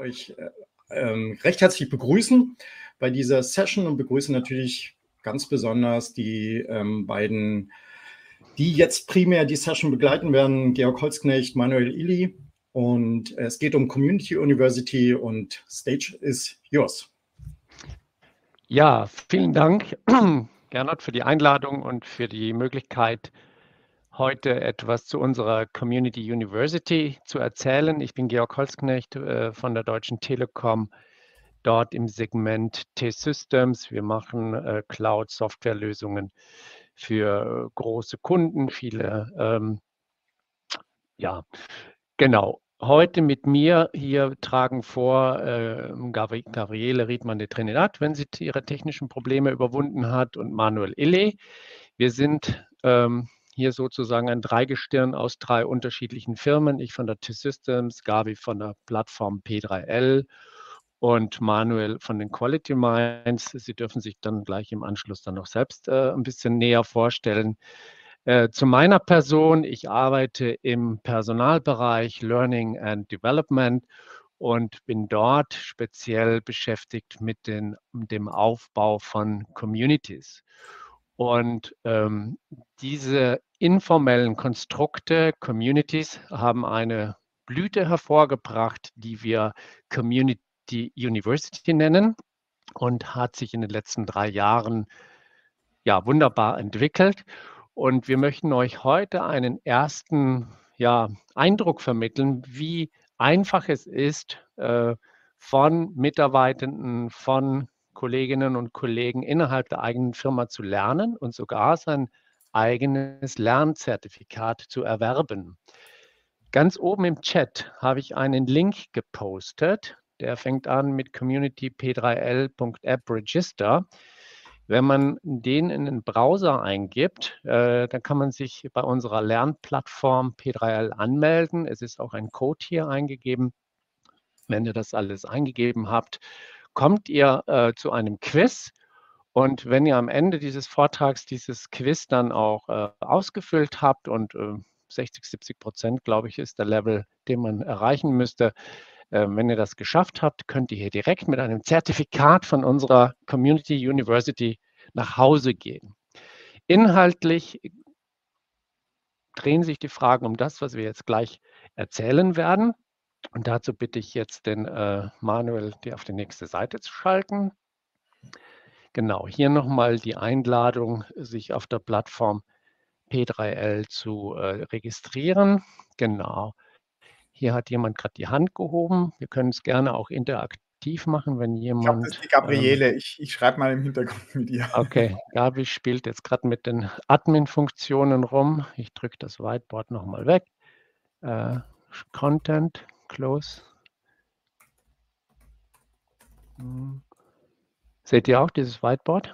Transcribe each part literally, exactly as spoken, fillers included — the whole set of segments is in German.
euch äh, ähm, recht herzlich begrüßen bei dieser Session und begrüße natürlich ganz besonders die ähm, beiden, die jetzt primär die Session begleiten werden, Georg Holzknecht, Manuel Illy. Und es geht um Community University und Stage is yours. Ja, vielen Dank, Gernot, für die Einladung und für die Möglichkeit, heute etwas zu unserer Community University zu erzählen. Ich bin Georg Holzknecht äh, von der Deutschen Telekom, dort im Segment T-Systems. Wir machen äh, Cloud-Software-Lösungen für äh, große Kunden, viele, ähm, ja, genau. Heute mit mir hier tragen vor äh, Gabriele Riedmann de Trinidad, wenn sie ihre technischen Probleme überwunden hat, und Manuel Illy. Wir sind ähm, hier sozusagen ein Dreigestirn aus drei unterschiedlichen Firmen. Ich von der T-Systems, Gabi von der Plattform P drei L und Manuel von den Quality Minds. Sie dürfen sich dann gleich im Anschluss dann noch selbst äh, ein bisschen näher vorstellen. Äh, zu meiner Person: Ich arbeite im Personalbereich Learning and Development und bin dort speziell beschäftigt mit, den, mit dem Aufbau von Communities. Und ähm, diese informellen Konstrukte, Communities, haben eine Blüte hervorgebracht, die wir Community University nennen, und hat sich in den letzten drei Jahren ja wunderbar entwickelt. Und wir möchten euch heute einen ersten ja, Eindruck vermitteln, wie einfach es ist, äh, von Mitarbeitenden, von Kolleginnen und Kollegen innerhalb der eigenen Firma zu lernen und sogar sein eigenes Lernzertifikat zu erwerben. Ganz oben im Chat habe ich einen Link gepostet, der fängt an mit community p drei l punkt app register. Wenn man den in den Browser eingibt, äh, dann kann man sich bei unserer Lernplattform P drei L anmelden. Es ist auch ein Code hier eingegeben. Wenn ihr das alles eingegeben habt, kommt ihr äh, zu einem Quiz. Und wenn ihr am Ende dieses Vortrags dieses Quiz dann auch äh, ausgefüllt habt, und äh, sechzig, siebzig Prozent, glaube ich, ist der Level, den man erreichen müsste, äh, wenn ihr das geschafft habt, könnt ihr hier direkt mit einem Zertifikat von unserer Community University nach Hause gehen. Inhaltlich drehen sich die Fragen um das, was wir jetzt gleich erzählen werden. Und dazu bitte ich jetzt den äh, Manuel, die auf die nächste Seite zu schalten. Genau, hier nochmal die Einladung, sich auf der Plattform P drei L zu äh, registrieren. Genau, hier hat jemand gerade die Hand gehoben. Wir können es gerne auch interaktiv machen, wenn jemand... Ich glaube, das ist die Gabriele. Ähm, ich ich schreibe mal im Hintergrund mit ihr. Okay, Gabi spielt jetzt gerade mit den Admin-Funktionen rum. Ich drücke das Whiteboard nochmal weg. Äh, Content, Close. Hm. Seht ihr auch dieses Whiteboard?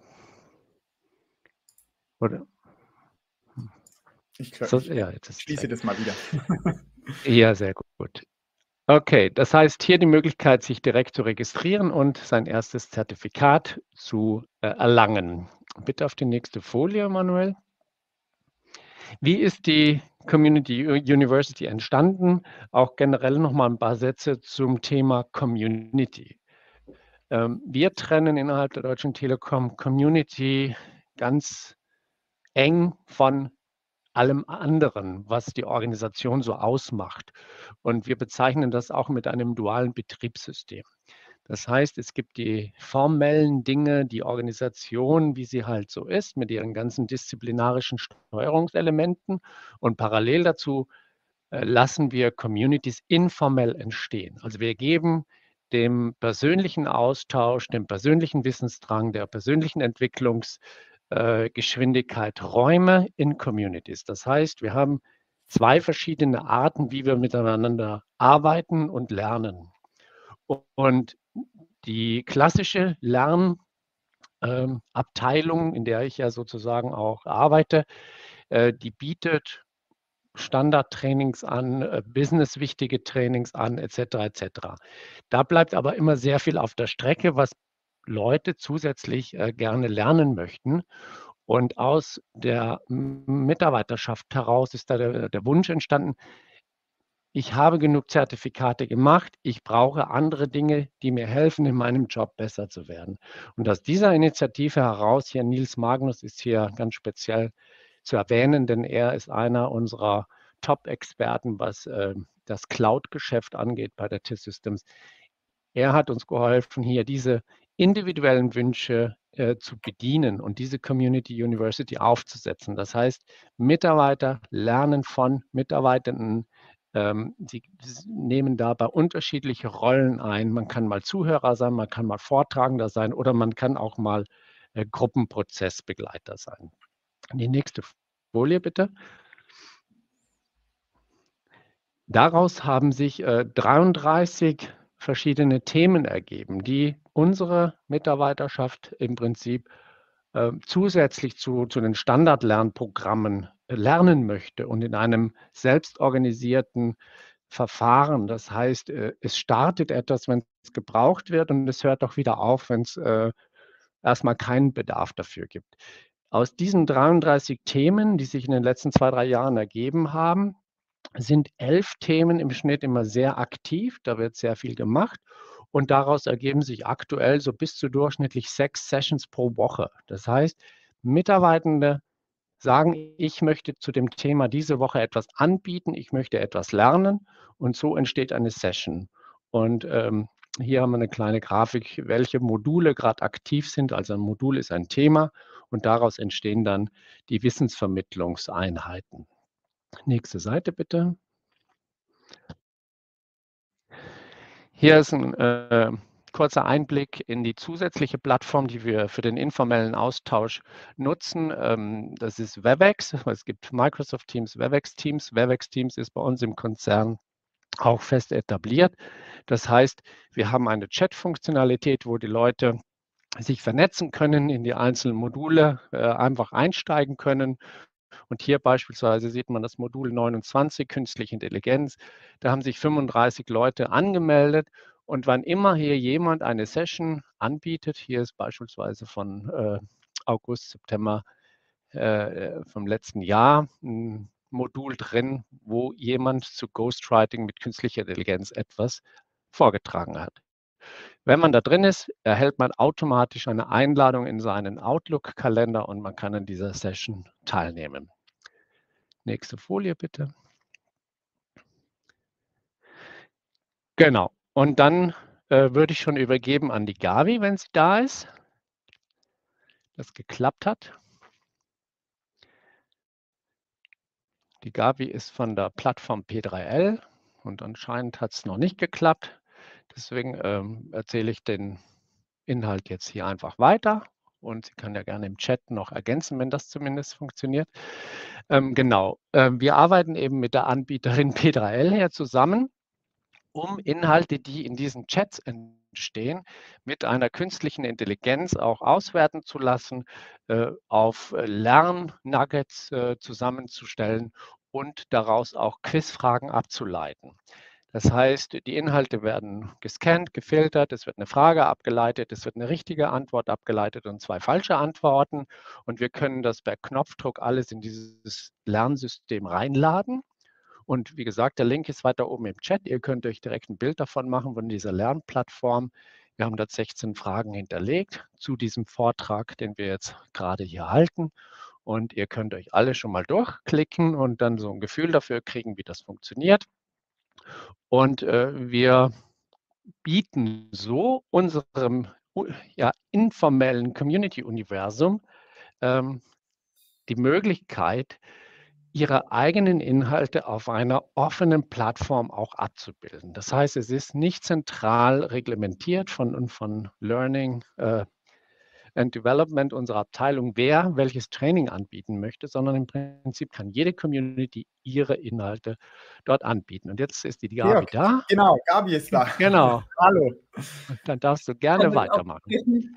Oder? Ich, glaub, So, ich, ja, jetzt ist schließe das mal wieder. Ja, sehr gut. Okay, das heißt, hier die Möglichkeit, sich direkt zu registrieren und sein erstes Zertifikat zu äh, erlangen. Bitte auf die nächste Folie, Manuel. Wie ist die Community University entstanden? Auch generell noch mal ein paar Sätze zum Thema Community. Ähm, wir trennen innerhalb der Deutschen Telekom Community ganz eng von allem anderen, was die Organisation so ausmacht. Und wir bezeichnen das auch mit einem dualen Betriebssystem. Das heißt, es gibt die formellen Dinge, die Organisation, wie sie halt so ist, mit ihren ganzen disziplinarischen Steuerungselementen. Und parallel dazu äh, lassen wir Communities informell entstehen. Also wir geben dem persönlichen Austausch, dem persönlichen Wissensdrang, der persönlichen Entwicklungsgeschwindigkeit äh, Räume in Communities. Das heißt, wir haben zwei verschiedene Arten, wie wir miteinander arbeiten und lernen. Und die klassische Lernabteilung, ähm, in der ich ja sozusagen auch arbeite, äh, die bietet Standardtrainings an, äh, businesswichtige Trainings an, et cetera et cetera. Da bleibt aber immer sehr viel auf der Strecke, was Leute zusätzlich äh, gerne lernen möchten. Und aus der Mitarbeiterschaft heraus ist da der, der Wunsch entstanden, ich habe genug Zertifikate gemacht, ich brauche andere Dinge, die mir helfen, in meinem Job besser zu werden. Und aus dieser Initiative heraus, hier Nils Magnus ist hier ganz speziell zu erwähnen, denn er ist einer unserer Top-Experten, was äh, das Cloud-Geschäft angeht bei der T I S Systems. Er hat uns geholfen, hier diese individuellen Wünsche äh, zu bedienen und diese Community University aufzusetzen. Das heißt, Mitarbeiter lernen von Mitarbeitenden. Ähm, sie nehmen dabei unterschiedliche Rollen ein. Man kann mal Zuhörer sein, man kann mal Vortragender sein oder man kann auch mal äh, Gruppenprozessbegleiter sein. Die nächste Folie bitte. Daraus haben sich äh, dreiunddreißig verschiedene Themen ergeben, die unsere Mitarbeiterschaft im Prinzip äh, zusätzlich zu, zu den Standardlernprogrammen lernen möchte und in einem selbstorganisierten Verfahren. Das heißt, äh, es startet etwas, wenn es gebraucht wird und es hört auch wieder auf, wenn es äh, erstmal keinen Bedarf dafür gibt. Aus diesen dreiunddreißig Themen, die sich in den letzten zwei, drei Jahren ergeben haben, sind elf Themen im Schnitt immer sehr aktiv. Da wird sehr viel gemacht. Und daraus ergeben sich aktuell so bis zu durchschnittlich sechs Sessions pro Woche. Das heißt, Mitarbeitende sagen, ich möchte zu dem Thema diese Woche etwas anbieten, ich möchte etwas lernen und so entsteht eine Session. Und ähm, hier haben wir eine kleine Grafik, welche Module gerade aktiv sind. Also ein Modul ist ein Thema und daraus entstehen dann die Wissensvermittlungseinheiten. Nächste Seite bitte. Hier ist ein äh, kurzer Einblick in die zusätzliche Plattform, die wir für den informellen Austausch nutzen. Ähm, das ist Webex. Es gibt Microsoft Teams, Webex Teams. Webex Teams ist bei uns im Konzern auch fest etabliert. Das heißt, wir haben eine Chat-Funktionalität, wo die Leute sich vernetzen können, in die einzelnen Module äh, einfach einsteigen können. Und hier beispielsweise sieht man das Modul neunundzwanzig, Künstliche Intelligenz. Da haben sich fünfunddreißig Leute angemeldet. Und wann immer hier jemand eine Session anbietet, hier ist beispielsweise von äh, August, September äh, vom letzten Jahr ein Modul drin, wo jemand zu Ghostwriting mit künstlicher Intelligenz etwas vorgetragen hat. Wenn man da drin ist, erhält man automatisch eine Einladung in seinen Outlook-Kalender und man kann an dieser Session teilnehmen. Nächste Folie bitte. Genau. Und dann äh, würde ich schon übergeben an die Gabi, wenn sie da ist. Das geklappt hat. Die Gabi ist von der Plattform P drei L und anscheinend hat es noch nicht geklappt. Deswegen ähm, erzähle ich den Inhalt jetzt hier einfach weiter und sie kann ja gerne im Chat noch ergänzen, wenn das zumindest funktioniert. Ähm, genau, ähm, wir arbeiten eben mit der Anbieterin P drei L hier zusammen, um Inhalte, die in diesen Chats entstehen, mit einer künstlichen Intelligenz auch auswerten zu lassen, äh, auf Lernnuggets äh, zusammenzustellen und daraus auch Quizfragen abzuleiten. Das heißt, die Inhalte werden gescannt, gefiltert, es wird eine Frage abgeleitet, es wird eine richtige Antwort abgeleitet und zwei falsche Antworten. Und wir können das per Knopfdruck alles in dieses Lernsystem reinladen. Und wie gesagt, der Link ist weiter oben im Chat. Ihr könnt euch direkt ein Bild davon machen, von dieser Lernplattform. Wir haben da sechzehn Fragen hinterlegt zu diesem Vortrag, den wir jetzt gerade hier halten. Und ihr könnt euch alle schon mal durchklicken und dann so ein Gefühl dafür kriegen, wie das funktioniert. Und äh, wir bieten so unserem ja, informellen Community-Universum ähm, die Möglichkeit, ihre eigenen Inhalte auf einer offenen Plattform auch abzubilden. Das heißt, es ist nicht zentral reglementiert von, von Learning äh, and Development unserer Abteilung, wer welches Training anbieten möchte, sondern im Prinzip kann jede Community ihre Inhalte dort anbieten. Und jetzt ist die Gabi Georg, da. genau, Gabi ist da. Genau. Hallo. Dann darfst du gerne weitermachen.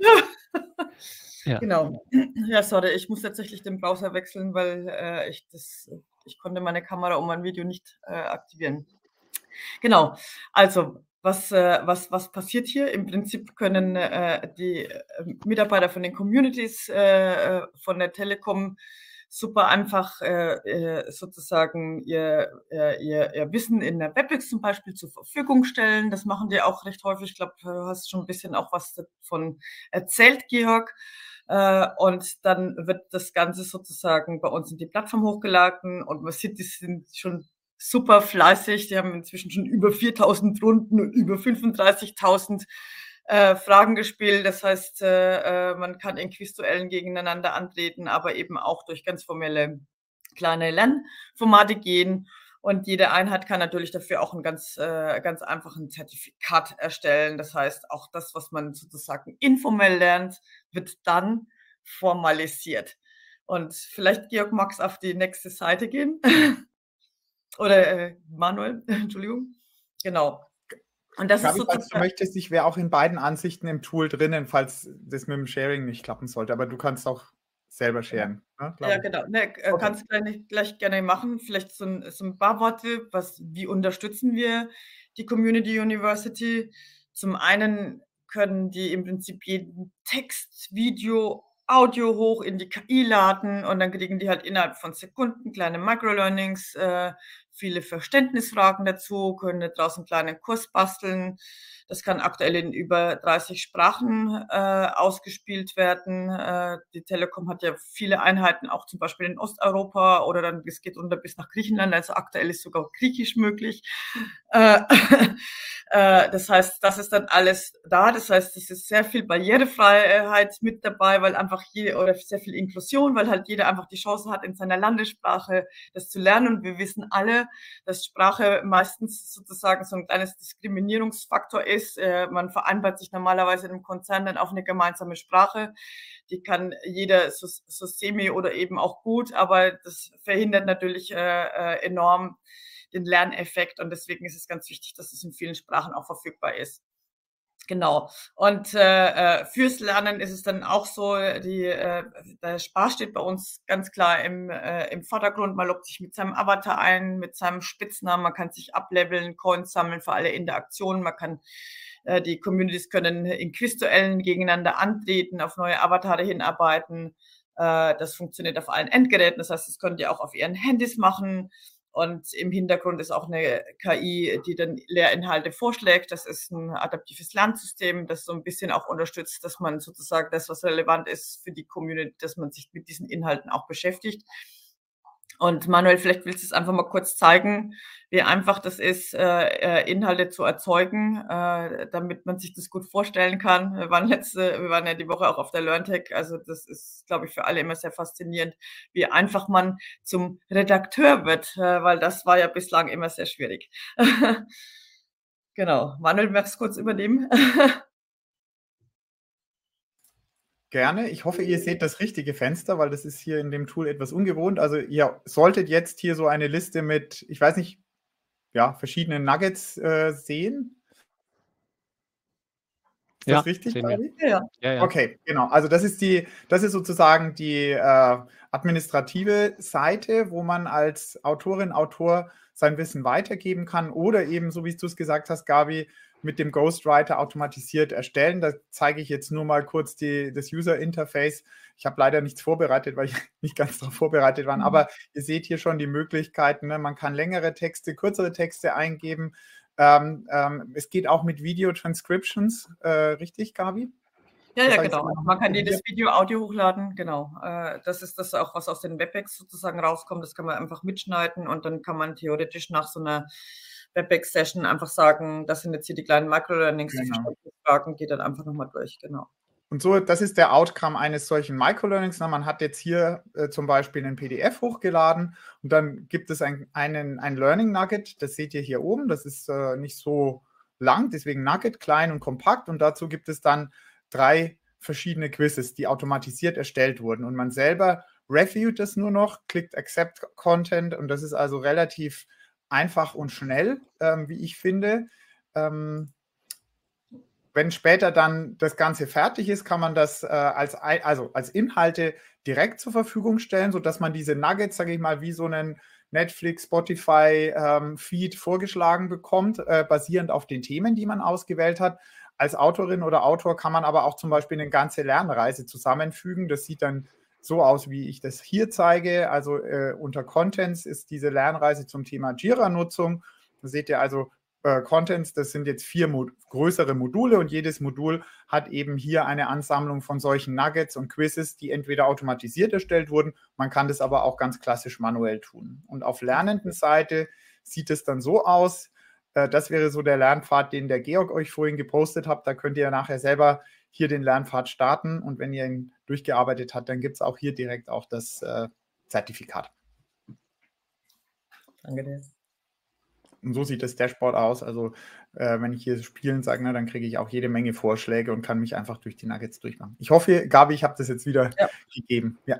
Ja. Genau. Ja, sorry, ich muss tatsächlich den Browser wechseln, weil äh, ich das, ich konnte meine Kamera und mein Video nicht äh, aktivieren. Genau. Also was, äh, was, was passiert hier? Im Prinzip können äh, die äh, Mitarbeiter von den Communities äh, von der Telekom super einfach äh, sozusagen ihr, ihr, ihr Wissen in der WebEx zum Beispiel zur Verfügung stellen. Das machen die auch recht häufig. Ich glaube, du hast schon ein bisschen auch was davon erzählt, Georg. Äh, und dann wird das Ganze sozusagen bei uns in die Plattform hochgeladen und man sieht, die sind schon super fleißig. Die haben inzwischen schon über viertausend Runden und über fünfunddreißigtausend äh, Fragen gespielt. Das heißt, äh, man kann in Quizduellen gegeneinander antreten, aber eben auch durch ganz formelle kleine Lernformate gehen. Und jede Einheit kann natürlich dafür auch einen ganz, äh, ganz einfachen Zertifikat erstellen. Das heißt, auch das, was man sozusagen informell lernt, wird dann formalisiert. Und vielleicht, Georg, magst auf die nächste Seite gehen. Oder äh, Manuel, Entschuldigung. Genau. Und das Gabi, ist falls du möchtest, ich wäre auch in beiden Ansichten im Tool drinnen, falls das mit dem Sharing nicht klappen sollte. Aber du kannst auch selber sharen. Ja, ne, ja genau. Ne, okay. Kannst du gleich, gleich gerne machen. Vielleicht so ein, so ein paar Worte. Was, wie unterstützen wir die Community University? Zum einen können die im Prinzip jeden Text, Video, Audio hoch in die K I laden und dann kriegen die halt innerhalb von Sekunden kleine Microlearnings, äh, viele Verständnisfragen dazu, können draußen einen kleinen Kurs basteln. Das kann aktuell in über dreißig Sprachen äh, ausgespielt werden. Äh, die Telekom hat ja viele Einheiten, auch zum Beispiel in Osteuropa oder dann, es geht runter bis nach Griechenland, also aktuell ist sogar Griechisch möglich. Äh, äh, das heißt, das ist dann alles da. Das heißt, es ist sehr viel Barrierefreiheit mit dabei, weil einfach jede, oder sehr viel Inklusion, weil halt jeder einfach die Chance hat, in seiner Landessprache das zu lernen. Und wir wissen alle, dass Sprache meistens sozusagen so ein kleines Diskriminierungsfaktor ist. Ist. Man vereinbart sich normalerweise in einem Konzern dann auf eine gemeinsame Sprache. Die kann jeder so, so semi oder eben auch gut, aber das verhindert natürlich äh, enorm den Lerneffekt und deswegen ist es ganz wichtig, dass es in vielen Sprachen auch verfügbar ist. Genau. Und äh, fürs Lernen ist es dann auch so, die, äh, der Spaß steht bei uns ganz klar im, äh, im Vordergrund. Man loggt sich mit seinem Avatar ein, mit seinem Spitznamen. Man kann sich ableveln, Coins sammeln für alle Interaktionen. Man kann, äh, die Communities können in Quizduellen gegeneinander antreten, auf neue Avatare hinarbeiten. Äh, das funktioniert auf allen Endgeräten. Das heißt, das könnt ihr auch auf ihren Handys machen. Und im Hintergrund ist auch eine K I, die dann Lehrinhalte vorschlägt. Das ist ein adaptives Lernsystem, das so ein bisschen auch unterstützt, dass man sozusagen das, was relevant ist für die Community, dass man sich mit diesen Inhalten auch beschäftigt. Und Manuel, vielleicht willst du es einfach mal kurz zeigen, wie einfach das ist, äh, Inhalte zu erzeugen, äh, damit man sich das gut vorstellen kann. Wir waren letzte, wir waren ja die Woche auch auf der LearnTech, also das ist, glaube ich, für alle immer sehr faszinierend, wie einfach man zum Redakteur wird, äh, weil das war ja bislang immer sehr schwierig. Genau. Manuel, magst du kurz übernehmen? Gerne. Ich hoffe, ihr seht das richtige Fenster, weil das ist hier in dem Tool etwas ungewohnt. Also ihr solltet jetzt hier so eine Liste mit, ich weiß nicht, ja, verschiedenen Nuggets äh, sehen. Ist ja, das richtig, Gabi? Ja. Ja, ja. Okay, genau. Also das ist die, das ist sozusagen die äh, administrative Seite, wo man als Autorin, Autor sein Wissen weitergeben kann oder eben, so wie du es gesagt hast, Gabi, mit dem Ghostwriter automatisiert erstellen. Da zeige ich jetzt nur mal kurz die, das User-Interface. Ich habe leider nichts vorbereitet, weil ich nicht ganz darauf vorbereitet war. Mhm. Aber ihr seht hier schon die Möglichkeiten. Ne? Man kann längere Texte, kürzere Texte eingeben. Ähm, ähm, es geht auch mit Video-Transcriptions. Äh, richtig, Gabi? Ja, ja, genau. Man kann jedes Video, Audio hochladen, genau. Äh, das ist das auch, was aus den WebEx sozusagen rauskommt. Das kann man einfach mitschneiden und dann kann man theoretisch nach so einer WebEx-Session einfach sagen, das sind jetzt hier die kleinen Microlearnings, die Genau. Fragen, geht dann einfach nochmal durch, genau. Und so, das ist der Outcome eines solchen Microlearnings. Man hat jetzt hier äh, zum Beispiel einen P D F hochgeladen und dann gibt es ein, einen, ein Learning Nugget, das seht ihr hier oben, das ist äh, nicht so lang, deswegen Nugget, klein und kompakt und dazu gibt es dann drei verschiedene Quizzes, die automatisiert erstellt wurden und man selber reviewt das nur noch, klickt Accept Content und das ist also relativ einfach und schnell, ähm, wie ich finde. Ähm, wenn später dann das Ganze fertig ist, kann man das äh, als, also als Inhalte direkt zur Verfügung stellen, sodass man diese Nuggets, sage ich mal, wie so einen Netflix, Spotify-Feed ähm, vorgeschlagen bekommt, äh, basierend auf den Themen, die man ausgewählt hat. Als Autorin oder Autor kann man aber auch zum Beispiel eine ganze Lernreise zusammenfügen. Das sieht dann so aus, wie ich das hier zeige. Also äh, unter Contents ist diese Lernreise zum Thema Jira-Nutzung. Da seht ihr also äh, Contents, das sind jetzt vier Mo- größere Module und jedes Modul hat eben hier eine Ansammlung von solchen Nuggets und Quizzes, die entweder automatisiert erstellt wurden, man kann das aber auch ganz klassisch manuell tun. Und auf Lernendenseite sieht es dann so aus, äh, das wäre so der Lernpfad, den der Georg euch vorhin gepostet hat. Da könnt ihr nachher selber hier den Lernpfad starten und wenn ihr ihn durchgearbeitet habt, dann gibt es auch hier direkt auch das äh, Zertifikat. Danke dir. Und so sieht das Dashboard aus. Also äh, wenn ich hier spielen sage, ne, dann kriege ich auch jede Menge Vorschläge und kann mich einfach durch die Nuggets durchmachen. Ich hoffe, Gabi, ich habe das jetzt wieder ja. gegeben. Ja.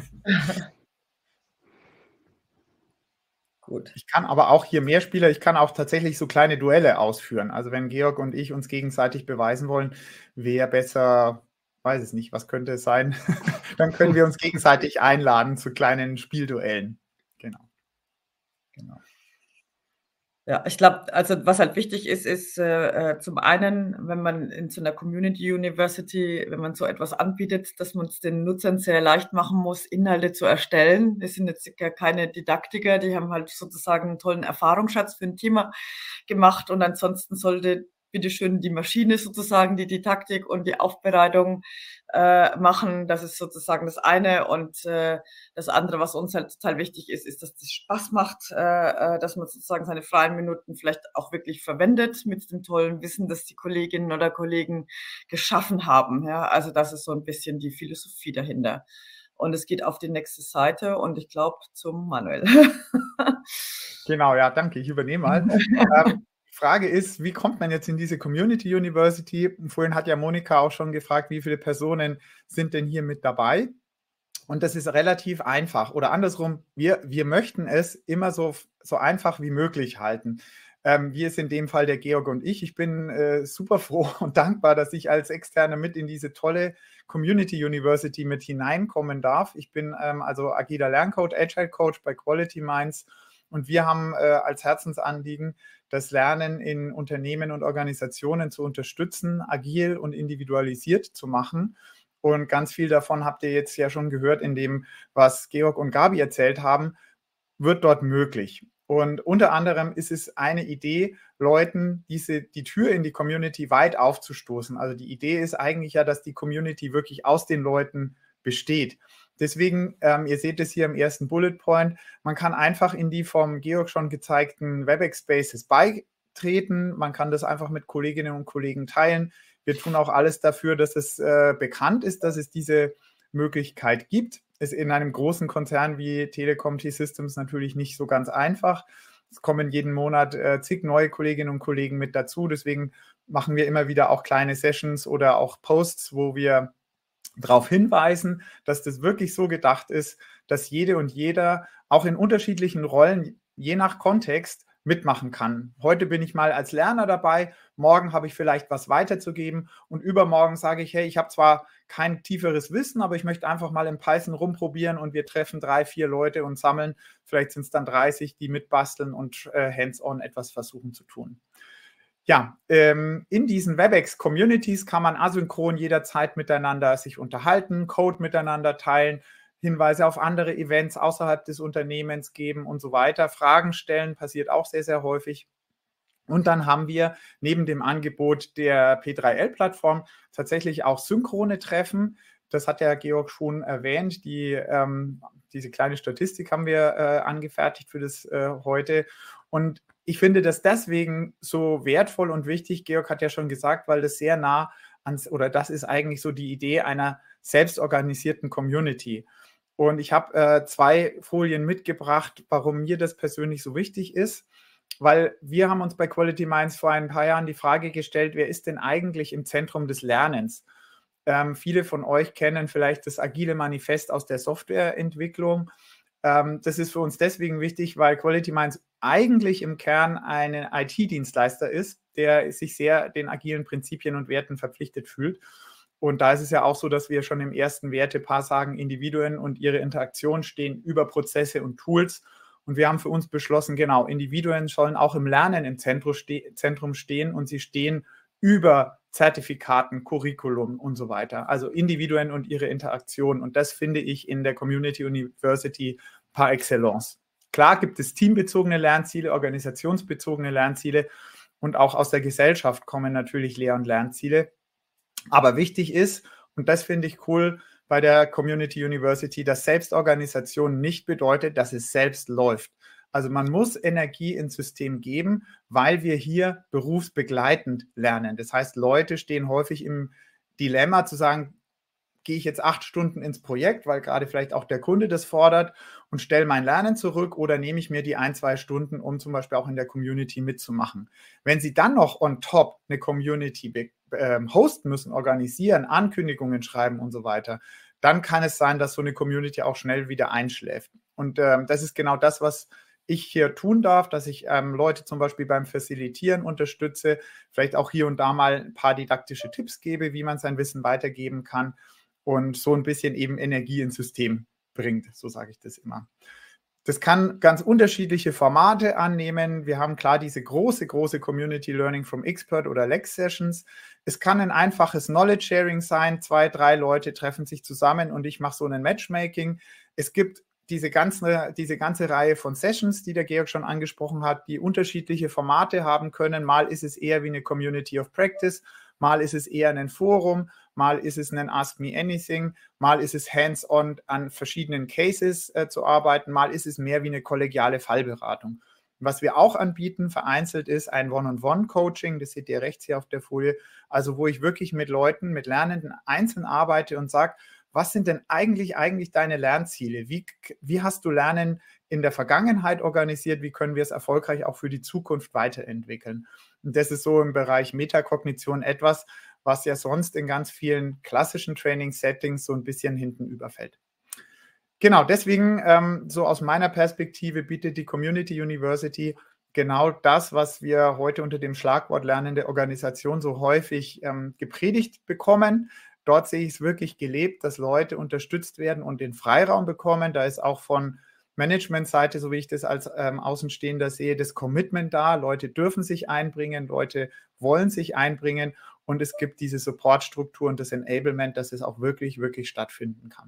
Gut. Ich kann aber auch hier mehr Spieler, ich kann auch tatsächlich so kleine Duelle ausführen. Also wenn Georg und ich uns gegenseitig beweisen wollen, wer besser, weiß es nicht, was könnte es sein, dann können wir uns gegenseitig einladen zu kleinen Spielduellen. Genau. Genau. Ja, ich glaube, also was halt wichtig ist, ist äh, zum einen, wenn man in so einer Community University, wenn man so etwas anbietet, dass man es den Nutzern sehr leicht machen muss, Inhalte zu erstellen. Das sind jetzt ja keine Didaktiker, die haben halt sozusagen einen tollen Erfahrungsschatz für ein Thema gemacht und ansonsten sollte bitteschön die Maschine sozusagen die Didaktik und die Aufbereitung äh, machen. Das ist sozusagen das eine. Und äh, das andere, was uns halt total wichtig ist, ist, dass das Spaß macht, äh, dass man sozusagen seine freien Minuten vielleicht auch wirklich verwendet mit dem tollen Wissen, das die Kolleginnen oder Kollegen geschaffen haben. Ja, also das ist so ein bisschen die Philosophie dahinter. Und es geht auf die nächste Seite und ich glaube zum Manuel. Genau, ja, danke. Ich übernehme mal. ähm, Frage ist, wie kommt man jetzt in diese Community University? Vorhin hat ja Monika auch schon gefragt, wie viele Personen sind denn hier mit dabei? Und das ist relativ einfach. Oder andersrum, wir, wir möchten es immer so, so einfach wie möglich halten. Ähm, wie es in dem Fall der Georg und ich. Ich bin äh, super froh und dankbar, dass ich als Externer mit in diese tolle Community University mit hineinkommen darf. Ich bin ähm, also agiler Lerncoach, Agile Coach bei Quality Minds. Und wir haben äh, als Herzensanliegen, das Lernen in Unternehmen und Organisationen zu unterstützen, agil und individualisiert zu machen. Und ganz viel davon habt ihr jetzt ja schon gehört in dem, was Georg und Gabi erzählt haben, wird dort möglich. Und unter anderem ist es eine Idee, Leuten diese, die Tür in die Community weit aufzustoßen. Also die Idee ist eigentlich ja, dass die Community wirklich aus den Leuten besteht. Deswegen, ähm, ihr seht es hier im ersten Bullet Point, man kann einfach in die vom Georg schon gezeigten WebEx Spaces beitreten. Man kann das einfach mit Kolleginnen und Kollegen teilen. Wir tun auch alles dafür, dass es äh, bekannt ist, dass es diese Möglichkeit gibt. Ist in einem großen Konzern wie Telekom T-Systems natürlich nicht so ganz einfach. Es kommen jeden Monat äh, zig neue Kolleginnen und Kollegen mit dazu. Deswegen machen wir immer wieder auch kleine Sessions oder auch Posts, wo wir darauf hinweisen, dass das wirklich so gedacht ist, dass jede und jeder auch in unterschiedlichen Rollen, je nach Kontext, mitmachen kann. Heute bin ich mal als Lerner dabei, morgen habe ich vielleicht was weiterzugeben und übermorgen sage ich, hey, ich habe zwar kein tieferes Wissen, aber ich möchte einfach mal in Python rumprobieren und wir treffen drei, vier Leute und sammeln, vielleicht sind es dann dreißig, die mitbasteln und äh, hands-on etwas versuchen zu tun. Ja, ähm, in diesen WebEx-Communities kann man asynchron jederzeit miteinander sich unterhalten, Code miteinander teilen, Hinweise auf andere Events außerhalb des Unternehmens geben und so weiter. Fragen stellen passiert auch sehr, sehr häufig. Und dann haben wir neben dem Angebot der P drei L-Plattform tatsächlich auch synchrone Treffen. Das hat der Georg schon erwähnt. Die, ähm, diese kleine Statistik haben wir äh, angefertigt für das äh, heute. Und ich finde das deswegen so wertvoll und wichtig. Georg hat ja schon gesagt, weil das sehr nah ans, oder das ist eigentlich so die Idee einer selbstorganisierten Community. Und ich habe äh, zwei Folien mitgebracht, warum mir das persönlich so wichtig ist. Weil wir haben uns bei Quality Minds vor ein paar Jahren die Frage gestellt, wer ist denn eigentlich im Zentrum des Lernens? Ähm, viele von euch kennen vielleicht das agile Manifest aus der Softwareentwicklung. Ähm, das ist für uns deswegen wichtig, weil Quality Minds eigentlich im Kern ein I T-Dienstleister ist, der sich sehr den agilen Prinzipien und Werten verpflichtet fühlt. Und da ist es ja auch so, dass wir schon im ersten Wertepaar sagen, Individuen und ihre Interaktion stehen über Prozesse und Tools. Und wir haben für uns beschlossen, genau, Individuen sollen auch im Lernen im Zentrum stehen und sie stehen über Zertifikaten, Curriculum und so weiter. Also Individuen und ihre Interaktion. Und das finde ich in der Community University par excellence. Klar gibt es teambezogene Lernziele, organisationsbezogene Lernziele und auch aus der Gesellschaft kommen natürlich Lehr- und Lernziele. Aber wichtig ist, und das finde ich cool bei der Community University, dass Selbstorganisation nicht bedeutet, dass es selbst läuft. Also man muss Energie ins System geben, weil wir hier berufsbegleitend lernen. Das heißt, Leute stehen häufig im Dilemma zu sagen, gehe ich jetzt acht Stunden ins Projekt, weil gerade vielleicht auch der Kunde das fordert und stelle mein Lernen zurück, oder nehme ich mir die ein, zwei Stunden, um zum Beispiel auch in der Community mitzumachen. Wenn Sie dann noch on top eine Community äh, hosten müssen, organisieren, Ankündigungen schreiben und so weiter, dann kann es sein, dass so eine Community auch schnell wieder einschläft. Und ähm, das ist genau das, was ich hier tun darf, dass ich ähm, Leute zum Beispiel beim Facilitieren unterstütze, vielleicht auch hier und da mal ein paar didaktische Tipps gebe, wie man sein Wissen weitergeben kann und so ein bisschen eben Energie ins System bringt, so sage ich das immer. Das kann ganz unterschiedliche Formate annehmen. Wir haben klar diese große, große Community Learning from Expert oder Lex Sessions. Es kann ein einfaches Knowledge Sharing sein. Zwei, drei Leute treffen sich zusammen und ich mache so ein Matchmaking. Es gibt diese ganze, diese ganze Reihe von Sessions, die der Georg schon angesprochen hat, die unterschiedliche Formate haben können. Mal ist es eher wie eine Community of Practice, mal ist es eher ein Forum, mal ist es ein Ask Me Anything, mal ist es hands-on an verschiedenen Cases äh, zu arbeiten, mal ist es mehr wie eine kollegiale Fallberatung. Was wir auch anbieten, vereinzelt, ist ein One-on-One-Coaching, das seht ihr rechts hier auf der Folie, also wo ich wirklich mit Leuten, mit Lernenden einzeln arbeite und sage, was sind denn eigentlich, eigentlich deine Lernziele? Wie, wie hast du Lernen in der Vergangenheit organisiert? Wie können wir es erfolgreich auch für die Zukunft weiterentwickeln? Und das ist so im Bereich Metakognition etwas, was ja sonst in ganz vielen klassischen Training-Settings so ein bisschen hinten überfällt. Genau, deswegen, ähm, so aus meiner Perspektive, bietet die Community University genau das, was wir heute unter dem Schlagwort lernende Organisation so häufig ähm, gepredigt bekommen. Dort sehe ich es wirklich gelebt, dass Leute unterstützt werden und den Freiraum bekommen. Da ist auch von Managementseite, so wie ich das als ähm, Außenstehender sehe, das Commitment da. Leute dürfen sich einbringen, Leute wollen sich einbringen und es gibt diese Supportstruktur und das Enablement, dass es auch wirklich, wirklich stattfinden kann.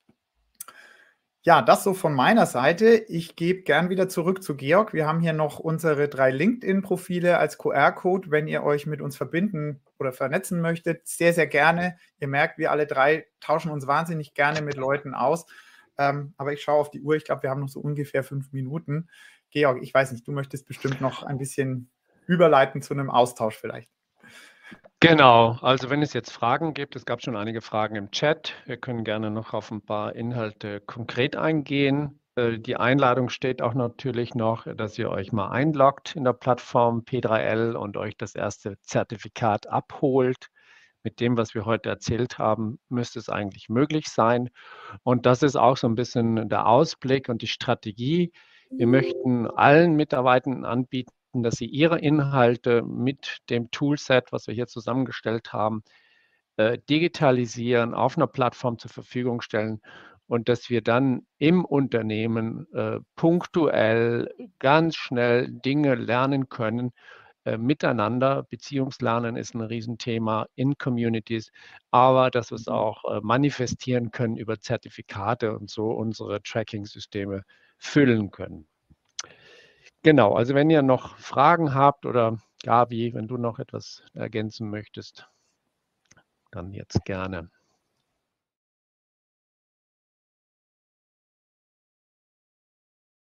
Ja, das so von meiner Seite. Ich gebe gern wieder zurück zu Georg. Wir haben hier noch unsere drei LinkedIn-Profile als Q R-Code, wenn ihr euch mit uns verbinden oder vernetzen möchtet. Sehr, sehr gerne. Ihr merkt, wir alle drei tauschen uns wahnsinnig gerne mit Leuten aus. Ähm, aber ich schaue auf die Uhr. Ich glaube, wir haben noch so ungefähr fünf Minuten. Georg, ich weiß nicht, du möchtest bestimmt noch ein bisschen überleiten zu einem Austausch vielleicht. Genau, also wenn es jetzt Fragen gibt, es gab schon einige Fragen im Chat, wir können gerne noch auf ein paar Inhalte konkret eingehen. Die Einladung steht auch natürlich noch, dass ihr euch mal einloggt in der Plattform P drei L und euch das erste Zertifikat abholt. Mit dem, was wir heute erzählt haben, müsste es eigentlich möglich sein. Und das ist auch so ein bisschen der Ausblick und die Strategie. Wir möchten allen Mitarbeitenden anbieten, dass sie ihre Inhalte mit dem Toolset, was wir hier zusammengestellt haben, äh, digitalisieren, auf einer Plattform zur Verfügung stellen und dass wir dann im Unternehmen äh, punktuell ganz schnell Dinge lernen können äh, miteinander. Beziehungslernen ist ein Riesenthema in Communities, aber dass wir es auch äh, manifestieren können über Zertifikate und so unsere Tracking-Systeme füllen können. Genau, also wenn ihr noch Fragen habt oder Gabi, wenn du noch etwas ergänzen möchtest, dann jetzt gerne.